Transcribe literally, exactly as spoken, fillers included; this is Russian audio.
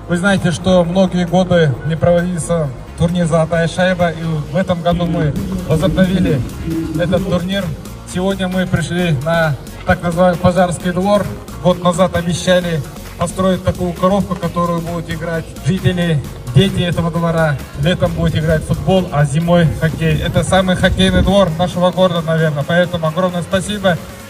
Вы знаете, что многие годы не проводился турнир «Золотая шайба», и в этом году мы возобновили этот турнир. Сегодня мы пришли на так называемый Пожарский двор. Год назад обещали построить такую коробку, которую будут играть жители, дети этого двора. Летом будет играть футбол, а зимой хоккей. Это самый хоккейный двор нашего города, наверное. Поэтому огромное спасибо.